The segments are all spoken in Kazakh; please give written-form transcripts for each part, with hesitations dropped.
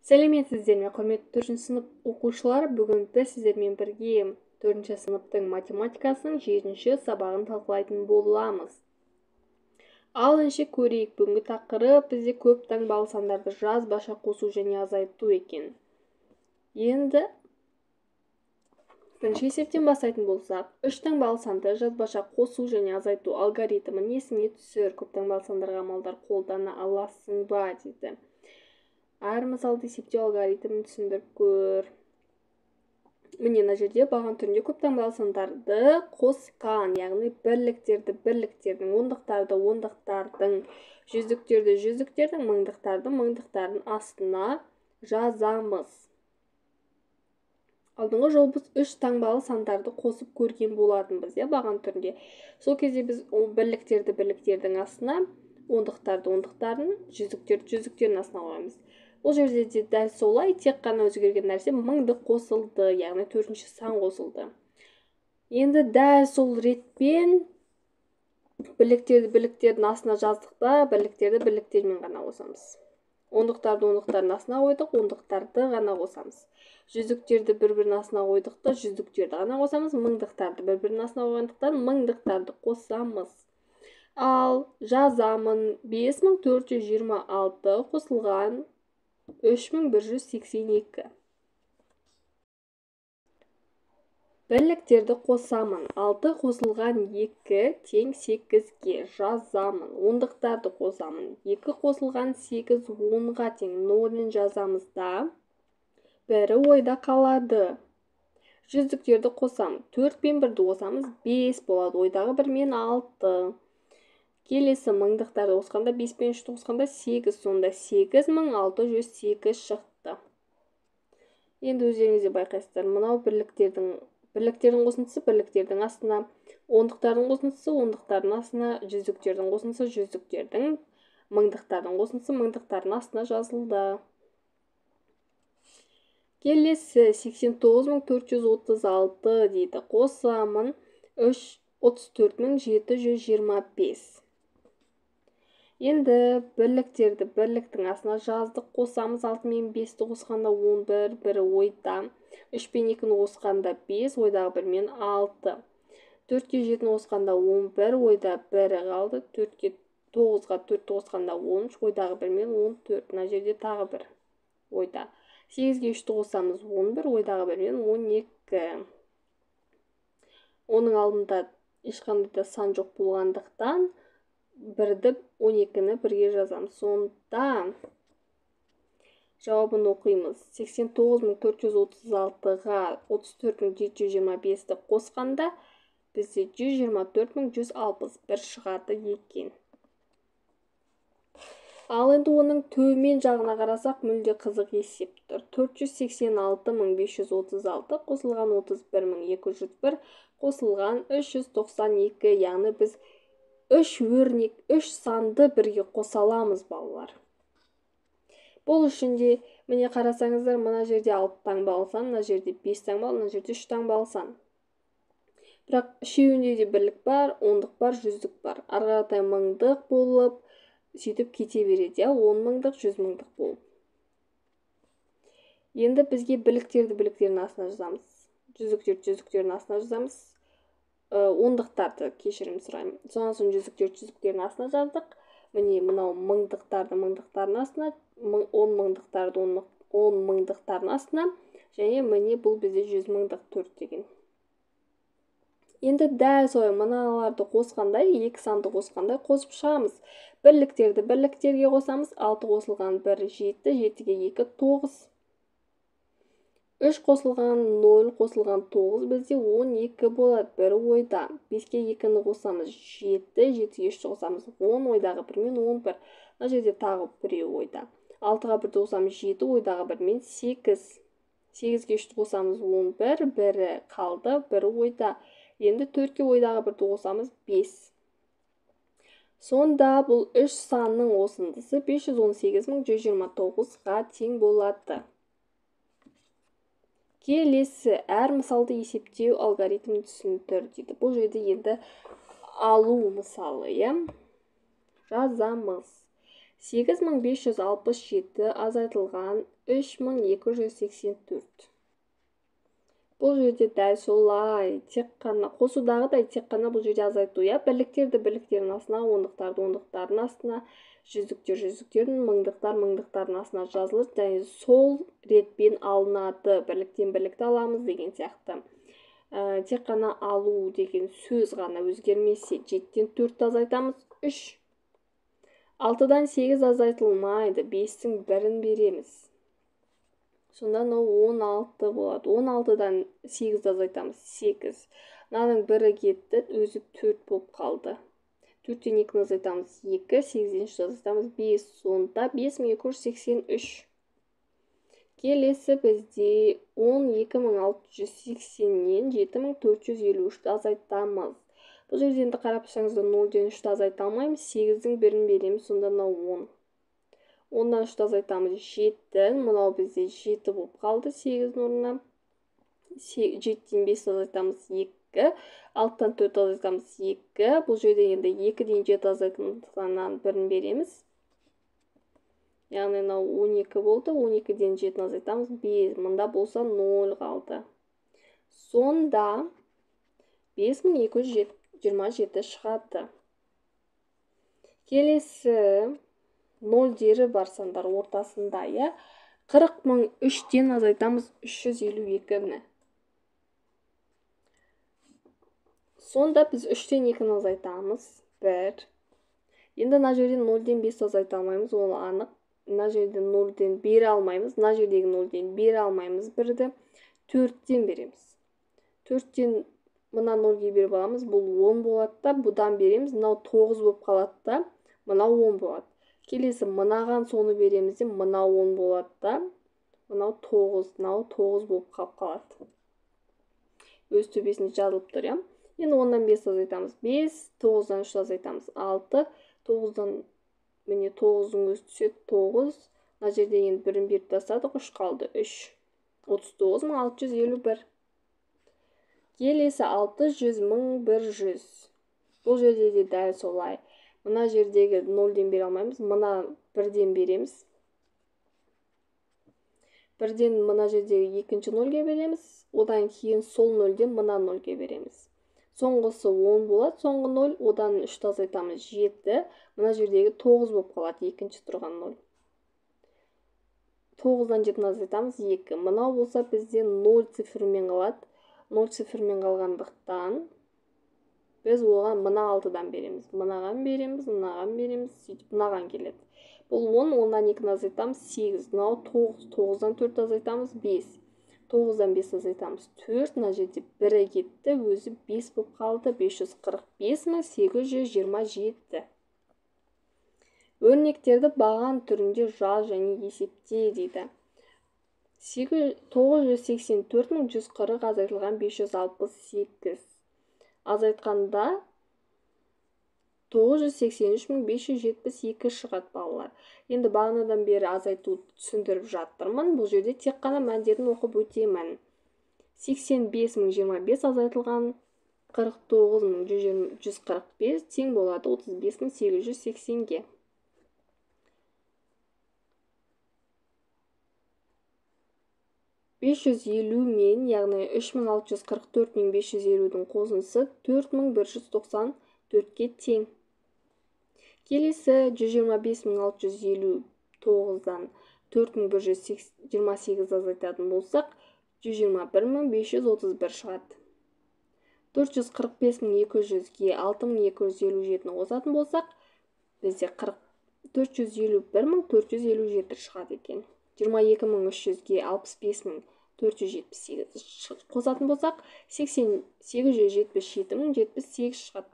Сәлеметсіздер ме, құрметті 4-ші сынып оқушылар. Бүгін біз сіздермен бірге 4-ші сыныптың математикасының 7-ші сабағын талқылайтын боламыз. Ал ендеше көрейік, бүгінгі тақырып бізде көп таңбалы сандарды жазбаша қосу және азайту екен. Енді бірінші есептен бастайтын болсақ, 3 таңбалы санды жазбаша қосу және азайту алгоритмін есіңе түсір. Көп таңбалы сандарға амалдар қолдана аласың ба дейді. Әр мысалды есептеу алгоритмін түсіндіріп көр. Міне мына жерде баған түрінде көп таңбалы сандарды қосқан, яғни бірліктердің, ондықтардың, жүздіктердің, мыңдықтардың астына жазамыз. Алдыңғы жолы біз 3 таңбалы сандарды қосып көрген болатынбыз, баған түрінде. Сол кезде біз бірліктердің астына, ондықтардың, жүздіктердің астына қоямыз. Бұл жерде де дәл солай, тек қана өзгерген нәрсе мыңдық қосылды, яғни 4-ші сан қосылды. Енді дәл сол ретпен бірліктердің астына жаздық па, бірліктермен ғана қосамыз. Ондықтардың астына қойдық, ондықтарды ғана қосамыз. Жүздіктерді бір-бірінің астына қойдық та, жүздіктерді ғана қосамыз. Мыңдықтарды бір-бірінің астына қойғандықтан мыңдықтарды қосамыз. Ал жазамын 5426 қосылған 3182. Бірліктерді қосамын. 6 қосылған 2 тең 8-ге жазамын. Ондықтарды қосамын. 2 қосылған 8 10-ға тең 0-ін жазамыз да, бірі ойда қалады. Жүздіктерді қосамын. 4 пен 1-ді қосамыз, 5 болады. Ойдағы 1 мен 6. Келесі мыңдықтарды қосқанда 5 пен 3-ті қосқанда 8, сонда 8608 шықты. Енді өздеріңізде байқайсыздар, мынау бірліктердің қосындысы бірліктердің астына, ондықтардың қосындысы ондықтардың астына, жүздіктердің қосындысы жүздіктердің, мыңдықтардың қосындысы мыңдықтардың астына жазылды. Келесі 89436 дейді. Қосамын 34725. Енді бірліктің астына жаздық, қосамыз. 6 мен 5-ті қосқанда 11, бірі ойда. 3 пен 2-ні қосқанда 5, ойдағы 1 мен 6. 4-ке 7-ні қосқанда 11, ойда 1-і қалды. 4-ке 9-ға 4-ті қосқанда 13, ойдағы 1 мен 14. Мына жерде тағы 1 ойда. 8-ге 3-ті қосамыз 11, ойдағы 1 мен 12. Оның алдында ешқандай да сан жоқ болғандықтан 1-ді 12-ні бірге жазамыз. Сонда жауабын оқимыз. 89436-ға 34725-ті қосқанда бізде 124161 шығады екен. Ал енді оның төмен жағына қарасақ, мүлде қызық есеп тұр. 486536 қосылған 31201 қосылған 392, яғни біз 3 санды бірге қосаламыз, балалар. Бұл үшін де, міне қарасаңыздар, мына жерде 6 таңбалы сан, мына жерде 5 таңбалы, мына жерде 3 таңбалы сан. Бірақ үшеуінде де бірлік бар, ондық бар, жүздік бар. Арғаратай мыңдық болып, сөйтіп кете береді, 10 мыңдық, 100 мыңдық болып. Енді бізге бірліктердің астына жазамыз. Жүздіктердің астына жазамыз. Ондықтарды кешірім сұраймын. Сонан соң жүздіктердің астына жаздық. Міне мынау мыңдықтардың астына, 10 мыңдықтардың астына, және міне бұл бізде 100 мыңдық 4 деген. Енді дәл солай мыналарды қосқандай, 2 санды қосқандай қосып шығамыз. Бірліктерге қосамыз. 6 қосылған 1 7, 7-ге 2 9. 3 қосылған 0 қосылған 9 бізде 12 болады, бірі ойда. 5-ке 2-ні қосамыз 7, 7-ге 3-ті қосамыз 10, ойдағы 1 мен 11. Мына жерде тағы біреу ойда. 6-ға 1-ті қосамыз 7, ойдағы 1 мен 8. 8-ге 3-ті қосамыз 11, бірі қалды, бірі ойда. Енді 4-ке ойдағы 1-ті қосамыз 5. Сонда бұл 3 санның осындысы 518129-ға тең болады. Келесі әр мысалды есептеу алгоритмін түсіндір дейді. Бұл жерде енді алу мысалы, жазамыз. 8567 азайтылған 3284. Бұл жерде дәл солай, тек қана қосудағыдай тек қана бұл жерде азайту, бірліктерді бірліктердің астына, ондықтарды ондықтардың астына, жүздіктердің, мыңдықтардың астына жазылып, және сол ретпен алынады. Бірліктен бірлікті аламыз деген сияқты. Тек қана алу деген сөз ғана өзгермесе, 7-тен 4 азайтамыз, 3. 6-дан 8 азайтылмайды, 5-тің 1-ін береміз. Сонда 16 болады. 16-дан 8 азайтамыз, 8. Мынаның 1-і кетті, өзі 4 болып қалды. 4-тен 2-ні азайтамыз, 2, 8-ден 3 азайтамыз, 5. Сонда 5283. Келесі бізде 12680-нен 7453-ті азайтамыз. Бұл жерде енді қарап тұрсаңыздар 0-ден 3-ті азайта алмаймыз, 8-дің 1-ін береміз, сонда 10. 10-дан 3-ті азайтамыз, 7. Мынау бізде 7 болып қалды, 8-дің орнына. 7-ден 5 азайтамыз, 2. 6-тан 4 азайтамыз, 2. Бұл жерде енді 2-ден 7 азайтамыздан 1-ін береміз. Яғни 12 болды, 12-ден 7-ні азайтамыз, 5. Мұнда болса 0 қалды. Сонда 5227 шығады. Келесі 0-дері бар сандар ортасында, 40.003-тен азайтамыз, 352-ні. Сонда біз 3-тен 2-ні азайтамыз, 1. Енді мына жерден 0-ден 5 азайта алмаймыз, ол анық. Мына жерден 0-ден бере алмаймыз, мына жердегі 0-ден бере алмаймыз, 1-ді 4-тен береміз. 4-тен мына 0-ге беріп аламыз, бұл 10 болады да, бұдан береміз, мынау 9 болып қалады да, мынау 10 болады. Келесі мынаған соны береміз де, мынау 10 болады да, мынау 9 болып қалады. Өз төбесінде жазылып тұр, Енді 10-дан 5 азайтамыз, 5, 9-дан 3 азайтамыз, 6, 9-дан міне 9-ның өзі түседі, 9, мына жерде енді 1-ін беріп тастадық, 3 қалды, 3, 39.651. Келесі 600.100. Бұл жерде де дәл солай. Мына жердегі 0-ден бере алмаймыз, мына 1-ден береміз. 1-ден мына жердегі 2-ші 0-ге береміз, одан кейін сол 0-ден мына 0-ге береміз. Соңғысы 10 болады, соңғы 0, одан 3-ті азайтамыз, 7, мына жердегі 9 болып қалады, 2-ші тұрған 0. 9-дан 7-ні азайтамыз, 2. Мынау болса бізде 0 цифрмен қалады. 0 цифрмен қалғандықтан біз оған мына 6-дан береміз. Мынаған береміз, мынаған береміз, мынаған келеді. Бұл 10, 10-дан 2-ні азайтамыз, 8. Мынау 9, 9-дан 4 азайтамыз, 5. 9-дан 5 азайтамыз, 4. Мына жерде 1-і кетті, өзі 5 болып қалды, 545.827. Өрнектерді баған түрінде жаз және есепте дейді. 984.140 азайтылған 568. Азайтқанда 983.572 шығады балалар. Енді бағанадан бері азайту түсіндіріп жатырмын. Бұл жерде тек қана мәндерін оқып өтемін. 85.025 азайтылған 49.145 тең болады 35.880-ге. 550 мен, яғни 3644.550-дің қосындысы 4194-ке тең. Келесі 125.659-дан 4128 азайтатын болсақ, 121.531 шығады. 445.200-ге 6257-ні қосатын болсақ, бізде 451.457 шығады екен. 22.300-ге 65.478 қосатын болсақ, 877.078 шығады.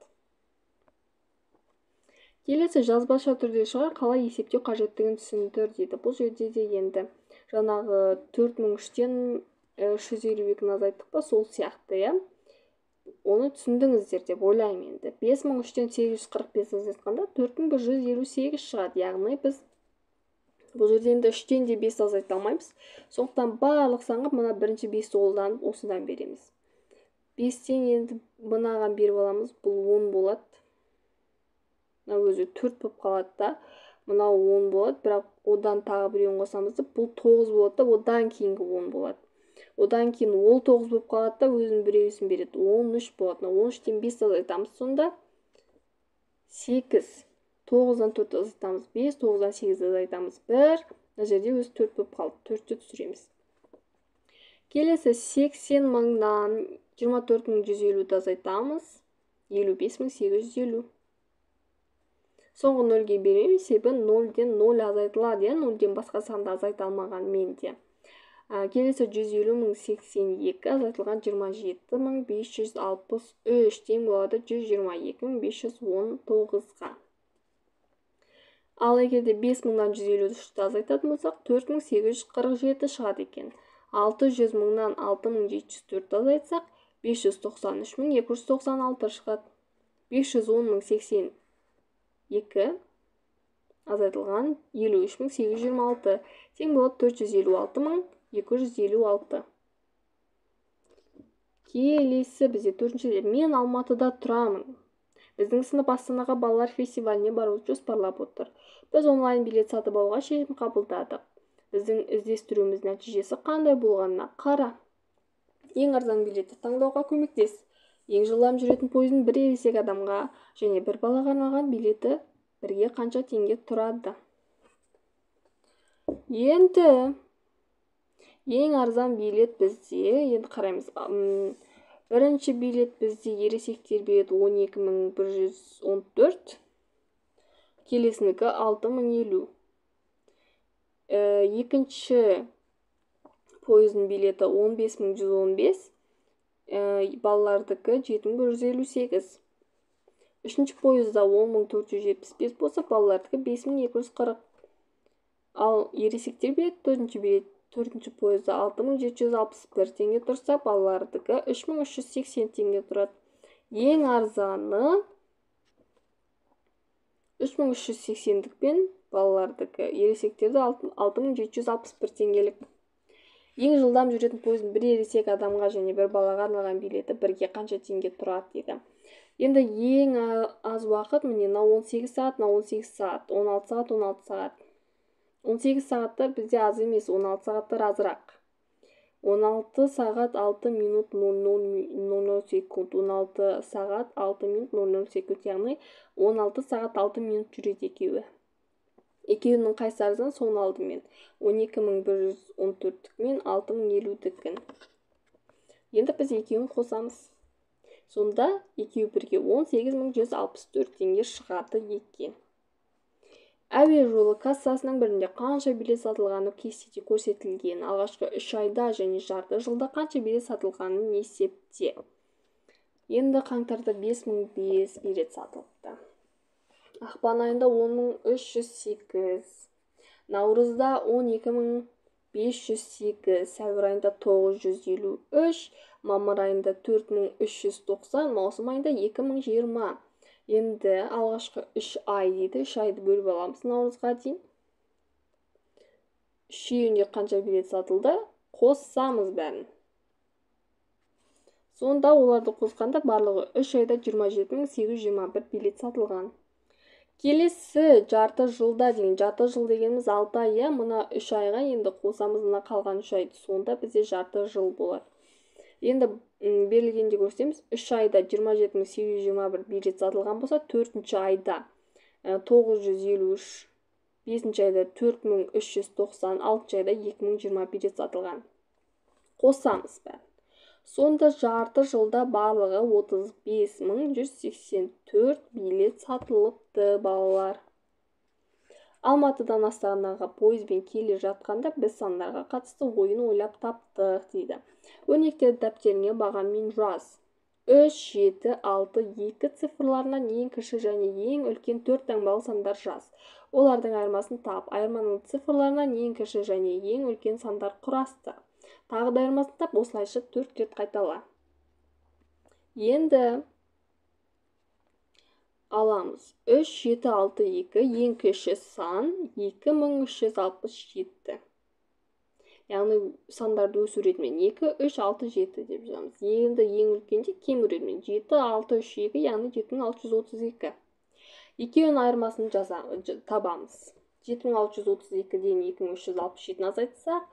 Келесі жазбаша түрде шығар, қалай есептеу қажеттігін түсіндір дейді. Бұл жерде де енді жаңағы 4003-тен 352-ні азайттық па, сол сияқты, оны түсіндіңіздер деп ойлаймын енді. 5003-тен 845 азайтқанда 4158 шығады. Яғни біз бұл жерде енді 3-тен де 5 азайта алмаймыз. Сондықтан барлық санға мына бірінші 5 қолданып осыдан береміз. 5-тен енді мынаған беріп аламыз, бұл 10 болады. Мына өзі 4 болып қалады да. мынау 10 болады, бірақ одан тағы біреуін қосамыз деп, бұл 9 болады да, одан кейінгі 10 болады. Одан кейін ол 9 болып қалады да, өзінің біреуісін береді. 13 болады. 13-тен 5 азайтамыз. Сонда 8. 9-дан 4 азайтамыз. 5, 9-дан 8 азайтамыз. 1. Мына жерде өзі 4 болып қалды. 4-ті түсіреміз. Келесі 80 мыңнан 24150-ді азайтамыз. 55850. Соңғы 0-ге береміз, себебі 0-ден 0 азайтылады, 0-ден басқа санды азайталмаған менде. Келесі 150.082 азайтылған 27563 тең болады 122.519-ға. Ал егерде 5000-нан 153-ті азайтатын болсақ, 4847 шығады екен. 600 мыңнан 6704 азайтсақ, 593.296 шығады. 510.082 азайтылған 53.826 тең болады 456.256. Келесі бізде 4-шіде. Мен Алматыда тұрамын. Біздің сынып Астанаға балалар фестиваліне баруды жоспарлап отыр. Біз онлайн билет сатып алуға шешім қабылдадық. Біздің іздестіруіміз нәтижесі қандай болғанына қара. Ең арзан билетті таңдауға көмектес. Ең жылдам жүретін пойыздың бір ересек адамға және бір балаға арналған билеті бірге қанша теңге тұрады? Енді ең арзан билет бізде, енді қараймыз. Бірінші билет бізде ересектер билеті 12114. Келесінікі 6050. Екінші пойыздың билеті 15115. Балалардікі 7158. Үшінші пойызда 10475 болса, балалардікі 5240. Ал ересектер билет, төртінші пойызда 6761 теңге тұрса, балалардікі 3380 теңге тұрады. Ең арзаны 3380-дікпен балалардікі, ересектерді 6761 теңгелік. Ең жылдам жүретін пойыздың бір ересек адамға және бір балаға арналған билеті бірге қанша теңге тұрады дейді. Енді ең аз уақыт, міне 18 сағат, 18 сағат, 16 сағат, 16 сағат. 18 сағаттар бізде аз емес, 16 сағаттар азырақ. 16 сағат 6 минут 00 секунд, 16 сағат 6 минут 00 секунд, яғни 16 сағат 6 минут жүреді екеуі. Екеуінің қайсы арзан, соны алдым мен. 12114-дікмен 6050-дікін. Енді біз екеуін қосамыз. Сонда екеуі бірге 18164 теңге шығады екен. Әуе жолы кассасының бірінде қанша билет сатылғаны кестеде көрсетілген. Алғашқы 3 айда және жарты жылда қанша билет сатылғанын есепте. Енді қаңтарда 5005 билет сатылыпты. Ақпан айында 10308, наурызда 12508, сәуір айында 953, мамыр айында 4390, маусым айында 2020. Енді алғашқы 3 ай дейді, 3 айды бөліп аламыз наурызға дейін. 3 үйінде қанша билет сатылды? Қоссамыз бәрін. Сонда оларды қосқанда барлығы 3 айда 27821 билет сатылған. Келесі жарты жылда деген, жарты жыл дегеніміз 6 ай, мына 3 айға енді қосамыз мына қалған 3 айды, сонда бізде жарты жыл болады. Енді берілгенде көрсетеміз, 3 айда 27821 билет сатылған болса, 4-ші айда 953, 5-ші айда 4390, 6-ші айда 2020 билет сатылған. Қосамыз бәрін. Сонда жарты жылда барлығы 35184 билет сатылыпты, балалар. Алматыдан Астанаға пойызбен келе жатқанда біз сандарға қатысты ойын ойлап таптық дейді. Өрнектерді дәптеріңе бағамен жаз. 3, 7, 6, 2 цифрларынан ең кіші және ең үлкен 4 таңбалы сандар жаз. Олардың айырмасын тап. Айырманың цифрларынан ең кіші және ең үлкен сандар құрасты. Тағы да айырмасын тап, осылайша 4 рет қайтала. Енді аламыз. 3, 7, 6, 2 ең кіші сан 2367. Яғни сандарды өсу ретімен 2, 3, 6, 7 деп жазамыз. Енді ең үлкенде кем ретімен 7, 6, 3, 2, яғни 7632. Екеуінің айырмасын табамыз. 7632-ден 2367-ні азайтсақ,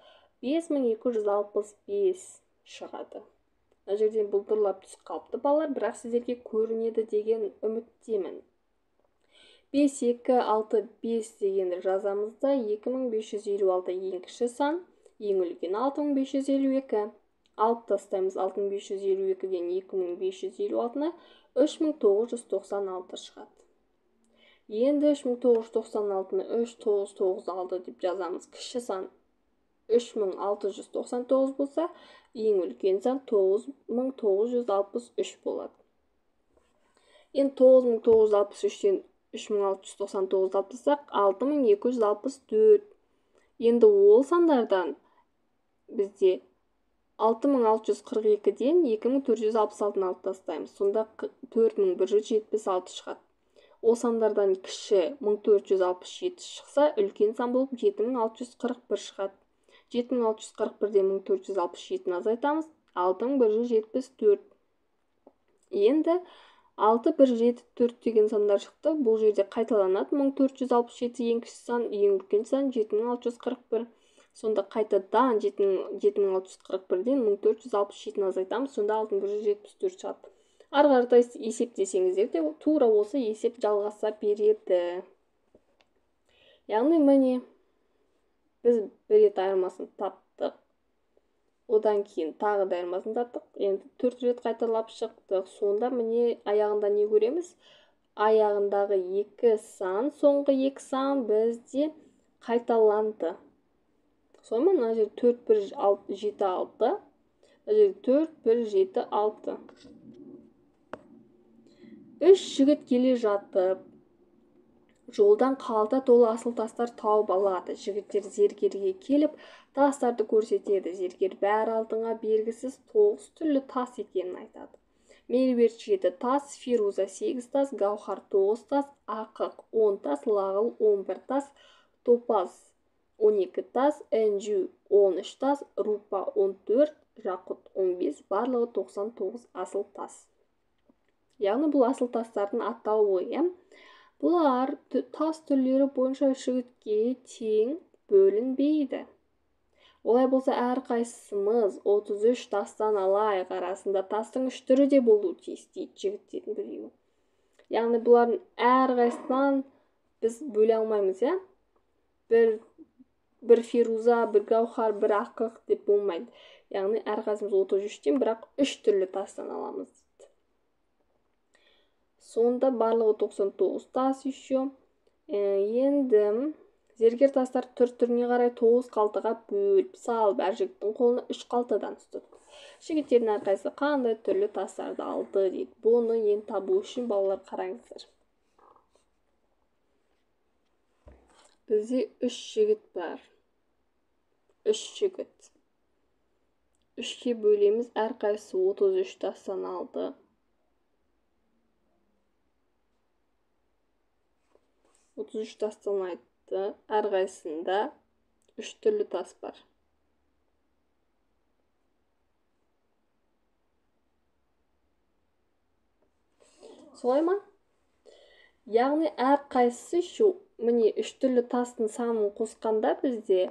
5265 шығады. Мына жерден бұлдырлап түсіп қалыпты балалар, бірақ сіздерге көрінеді деген үміттемін. 5, 2, 6, 5 дегенді жазамызда 2556 ең кіші сан, ең үлкен 6552. Алып тастаймыз 6552-ден 2556-ны 3996 шығады. Енді 3996-ны 399 деп жазамыз. Кіші сан 3699 болса, ең үлкен сан 9963 болады. Енді 9963-тен 3699 алып тастақ 6264. Енді ол сандардан бізде 6642-ден 2466-ны алып тастаймыз. Сонда 4176 шығады. Ол сандардан кіші 1467 шықса, үлкен сан болып 7641 шығады. 7641-ден 1467-ні азайтамыз, 6174. Енді 6174 деген сандар шықты. Бұл жерде қайталанады. 1467 ең кіші сан, ең үлкен сан 7641. Сонда қайтадан 7641-ден 1467-ні азайтамыз, сонда 6174 шығады. Ары қаратай есептесеңіздер де тура осы есеп жалғаса береді. Яғни міне біз бір рет айырмасын таптық. Одан кейін тағы да айырмасын таптық. Енді 4 рет қайталап шықтық. Сонда міне аяғында не көреміз? Аяғындағы екі сан, соңғы екі сан бізде қайталанды. Сонымен мына жер 4176. Мына жер 4176. Үш жігіт келе жатып, жолдан қалта толы асыл тастар тауып алады. Жігіттер зергерге келіп, тастарды көрсетеді. Зергер бәрі алтынға бергісіз 9 түрлі тас екенін айтады. Меруерт 7 тас, Фируза 8 тас, Гаухар 9 тас, Ақық 10 тас, Лағыл 11 тас, Топаз 12 тас, Энжу 13 тас, Рупа 14, Жақұт 15, барлығы 99 асыл тас. Яғни бұл асыл тастардың атауы. Бұлар тас түрлері бойынша жігітке тең бөлінбейді. Олай болса әрқайсымыз 33 тастан алайық. Арасында тастың 3 түрі де болуы тиіс дейді жігіттердің біреуі. Яғни бұлардың әрқайсынан біз бөле алмаймыз. Бір Фируза, бір Гаухар, бір Ақық деп болмайды. Яғни әрқайсымыз 33-тен, бірақ 3 түрлі тастан аламыз. Сонда барлығы 99 тас еще. Енді зергер тастар түр-түріне қарай 9 қалтаға бөліп салып, әр жігіттің қолына 3 қалтадан ұстады. Жігіттердің әрқайсысы қандай түрлі тастарды алды дейді. Бұны енді табу үшін балалар қараңыздар. Бізде 3 жігіт бар. 3 жігіт. 3-ке бөлеміз, әрқайсысы 33 тастан алды. 33 тастан айтты. Әрқайсында 3 түрлі тас бар. Солай ма? Яғни әрқайсысы міне 3 түрлі тастың санын қосқанда бізде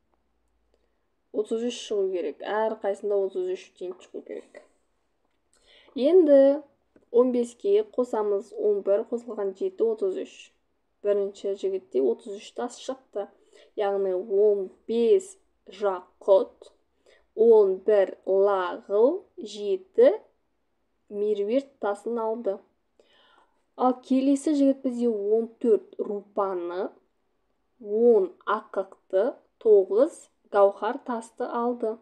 33 шығу керек. Әрқайсында 33-тен шығу керек. Енді 15-ке қосамыз, 11 қосылған 7, 33. Бірінші жігітте 33 тас шықты. Яғни 15 Жақұт, 11 Лағыл, 7 Меруерт тасын алды. Ал келесі жігіт бізде 14 Рупаны, 10 Ақықты, 9 Гаухар тасты алды.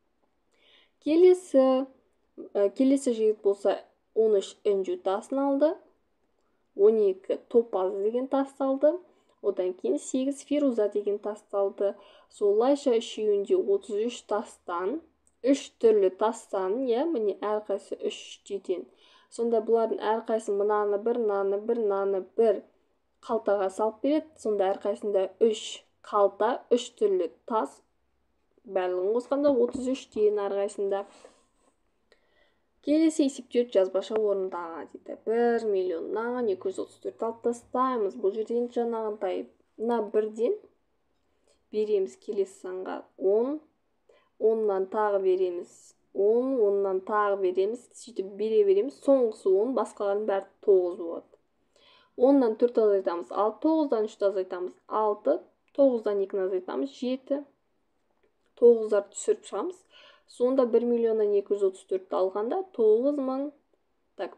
Келесі жігіт болса 13 Энжу тасын алды. 12 Топаз деген тасты алды. Одан кейін 8 Фируза деген тасты алды. Солайша үшеуінде 33 тастан, 3 түрлі тастан, міне әрқайсы 3-тен. Сонда бұлардың әрқайсы мынаны бір қалтаға салып береді. Сонда әрқайсында 3 қалта, 3 түрлі тас, барлығын қосқанда 33 дейін әрқайсында. Келесі есептеуді жазбаша орында дейді. 1 миллионнан 234 алып тастаймыз. Бұл жерден жаңағыдай мына бірден береміз келесі санға 10, 10-нан тағы береміз 10, 10-нан тағы береміз, сөйтіп бере береміз. Соңғысы 10, басқалардың бәрі 9 болады. 10-нан 4 азайтамыз 6, 9-дан 3 азайтамыз 6, 9-дан 2 азайтамыз 7, 9-дар түсіріп шығамыз. Сонда 1 миллионнан 234 алғанда 9.000, так,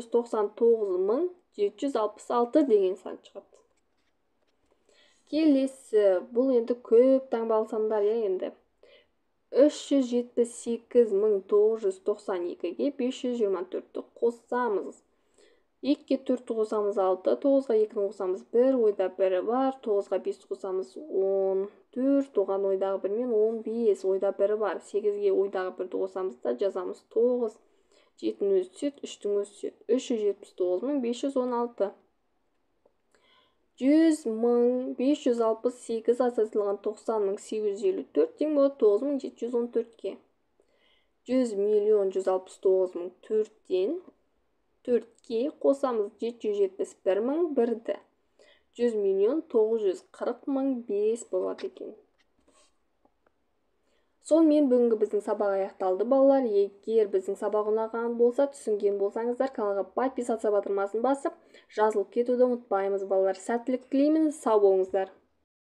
999.766 деген сан шығады. Келесі, бұл енді көп таңбалы сандар енді. 378.992-ге 524-ті қосамыз. 2-ге 4-ті қосамыз 6, 9-ға 2-ні қосамыз 1, ойда 1 бар, 9-ға 5-ті қосамыз 14, оған ойдағы 1 мен 15, ойда 1 бар, 8-ге ойдағы 1-ті қосамыз да жазамыз 9, 7-ні өзі түседі, 3-тің өзі түседі, 379.516. 100.568 азайтылған 90.854 тең болады 9.714-ге. 100.169.004-тен 4-ке қосамыз 771.001-ді. 100.940.005 болады екен. Сонымен бүгінгі біздің сабақ аяқталды, балалар. Егер біздің сабақ ұнаған болса, түсінген болсаңыздар, каналға подписаться батырмасын басып, жазылып кетуді ұмытпаймыз, балалар. Сәттілік тілеймін, сау болыңыздар.